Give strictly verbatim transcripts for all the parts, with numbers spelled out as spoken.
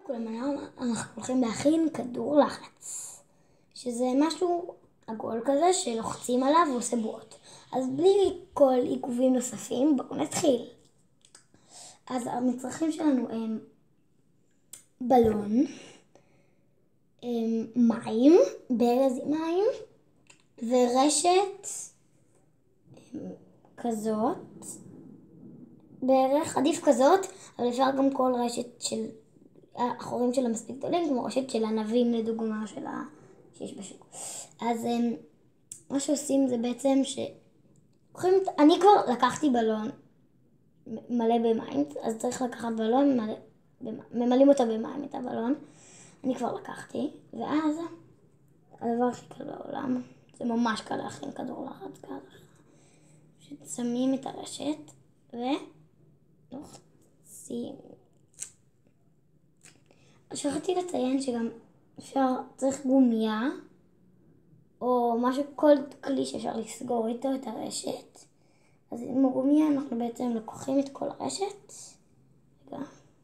לכולם, אנחנו הולכים להכין כדור לחץ, שזה משהו עגול כזה שלוחצים עליו ועושה בועות. אז בלי כל עיכובים נוספים, בואו נתחיל. אז המצרכים שלנו הם בלון, הם מים, ברז עם מים, ורשת כזאת, בערך, עדיף כזאת, אבל אפשר גם כל רשת של החורים שלה מספיק גדולים, כמו רשת של ענבים לדוגמה שלה שיש בשוק. אז מה שעושים זה בעצם ש... אני כבר לקחתי בלון מלא במים, אז צריך לקחת בלון מלא, ממלאים אותו במים את הבלון. אני כבר לקחתי, ואז הדבר הכי קל בעולם, זה ממש קל להכין כדור לחץ ככה. ששמים את הרשת ולוחצים. שכחתי לציין שגם אפשר, צריך גומיה, או משהו, כל כלי שאפשר לסגור איתו את הרשת. אז עם הגומיה אנחנו בעצם לוקחים את כל הרשת, רגע,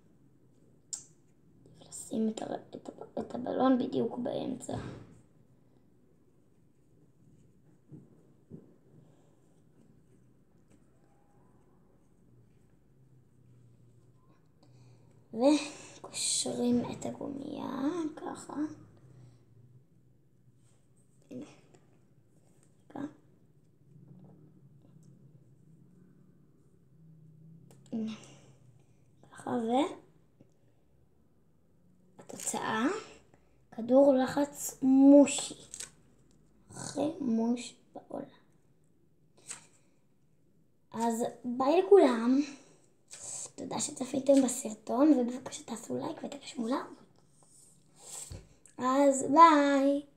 לשים את, הר... את, את הבלון בדיוק באמצע. וקושרים את הגומיה ככה. הנה. ככה. הנה. ככה, והתוצאה, כדור לחץ מושי. הכי מוש בעולם. אז ביי לכולם. תודה שצפיתם בסרטון, ובבקשה תעשו לייק ותרשמו לערוץ. אז ביי!